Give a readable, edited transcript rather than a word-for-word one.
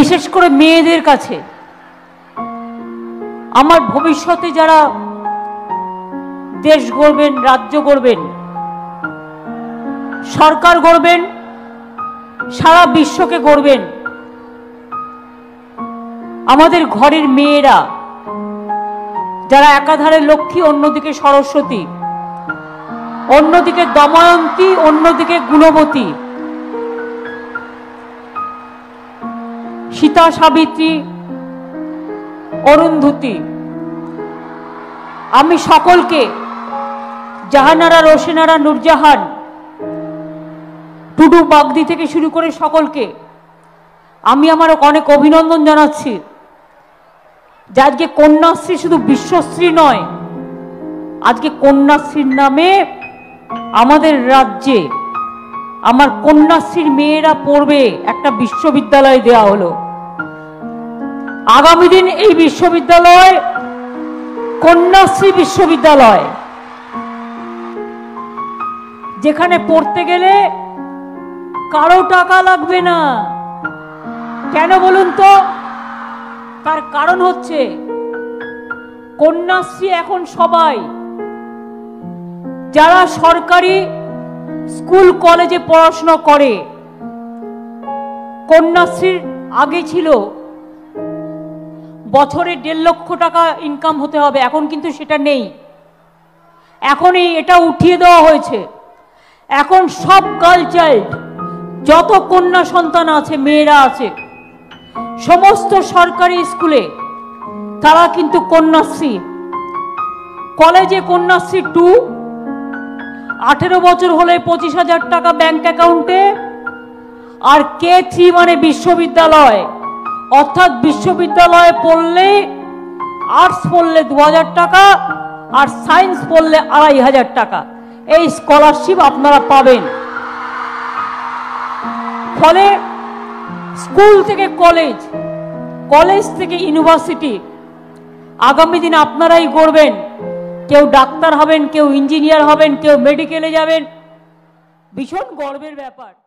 বিশেষ করে মেয়েদের কাছে আমার ভবিষ্যতে যারা দেশ গড়বেন, রাজ্য গড়বেন, সরকার গড়বেন, সারা বিশ্বকে গড়বেন, আমাদের ঘরের মেয়েরা যারা একাধারে লক্ষ্মী, অন্যদিকে সরস্বতী, অন্যদিকে দময়ন্তী, অন্যদিকে গুণবতী, সীতা, সাবিত্রী, অরুন্ধতী, আমি সকলকে, জাহানারা, রোশেনারা, নূরজাহান, টুডু, বাগদি থেকে শুরু করে সকলকে আমি আমার অনেক অভিনন্দন জানাচ্ছি। যে আজকে কন্যাশ্রী শুধু বিশ্বশ্রী নয়, আজকে কন্যাশ্রীর নামে আমাদের রাজ্যে আমার কন্যাশ্রীর মেয়েরা পড়বে একটা বিশ্ববিদ্যালয় দেওয়া হলো। আগামী দিন এই বিশ্ববিদ্যালয় কন্যাশ্রী বিশ্ববিদ্যালয়, যেখানে পড়তে গেলে কারো টাকা লাগবে না। কেন বলুন তো? তার কারণ হচ্ছে কন্যাশ্রী এখন সবাই যারা সরকারি স্কুল কলেজে পড়াশোনা করে, কন্যাশ্রীর আগে ছিল বছরে 1.5 লক্ষ টাকা ইনকাম হতে হবে, এখন কিন্তু সেটা নেই। এখন এটা উঠিয়ে দেওয়া হয়েছে। এখন সব গার্ল চাইল্ড, যত কন্যা সন্তান আছে, মেয়েরা আছে, সমস্ত সরকারি স্কুলে তারা কিন্তু কন্যাশ্রী, কলেজে কন্যাশ্রী 2, 18 বছর হলে 25,000 টাকা ব্যাংক অ্যাকাউন্টে, আর K3 মানে বিশ্ববিদ্যালয়, অর্থাৎ বিশ্ববিদ্যালয়ে পড়লে আর্টস পড়লে 2,000 টাকা আর সায়েন্স পড়লে 2,500 টাকা এই স্কলারশিপ আপনারা পাবেন। ফলে স্কুল থেকে কলেজ, কলেজ থেকে ইউনিভার্সিটি আগামী দিন আপনারাই গড়বেন। কেউ ডাক্তার হবেন, কেউ ইঞ্জিনিয়ার হবেন, কেউ মেডিকেলে যাবেন। ভীষণ গর্বের ব্যাপার।